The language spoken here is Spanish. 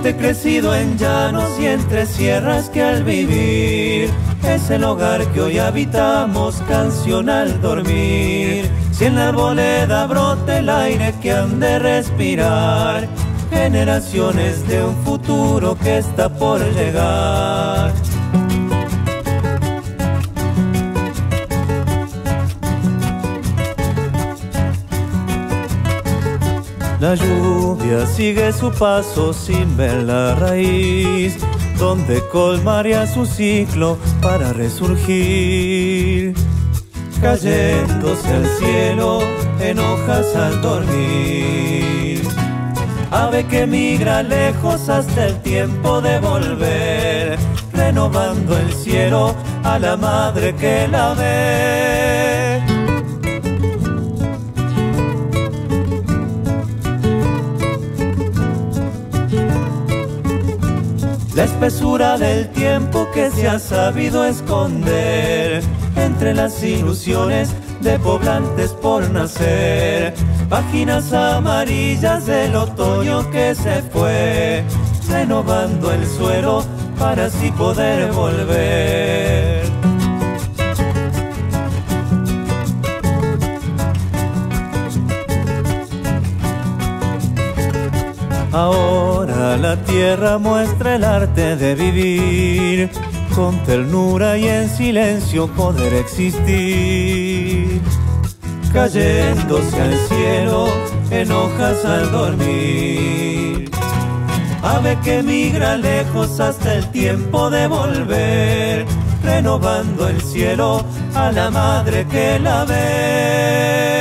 monte crecido en llanos y entre sierras que al vivir es el hogar que hoy habitamos, canción al dormir. Si en la arboleda brota el aire que han de respirar, generaciones de un futuro que está por llegar. La lluvia sigue su paso sin ver la raíz, donde colmaría su ciclo para resurgir, cayéndose al cielo en hojas al dormir. Ave que migra lejos hasta el tiempo de volver, renovando el cielo a la madre que la ve. La espesura del tiempo que se ha sabido esconder entre las ilusiones de poblantes por nacer, páginas amarillas del otoño que se fue, renovando el suelo para así poder volver. Ahora la tierra muestra el arte de vivir, con ternura y en silencio poder existir, cayéndose al cielo en hojas al dormir. Ave que migra lejos hasta el tiempo de volver, renovando el cielo a la madre que la ve.